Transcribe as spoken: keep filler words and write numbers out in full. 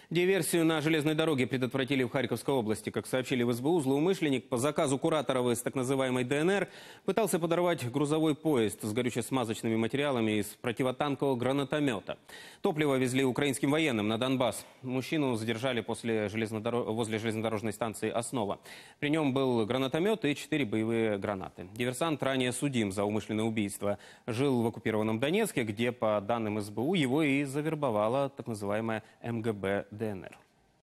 Диверсию на железной дороге предотвратили в Харьковской области. Как сообщили в эс бэ у, злоумышленник по заказу Кураторова из так называемой дэ эн эр пытался подорвать грузовой поезд с горюче-смазочными материалами из противотанкового гранатомета. Топливо везли украинским военным на Донбасс. Мужчину задержали после железнодор... возле железнодорожной станции «Основа». При нем был гранатомет и четыре боевые гранаты. Диверсант ранее судим за умышленное убийство. Жил в оккупированном Донецке, где, по данным эс бэ у, его и завербовала так называемая эм гэ бэ дэ эн эр.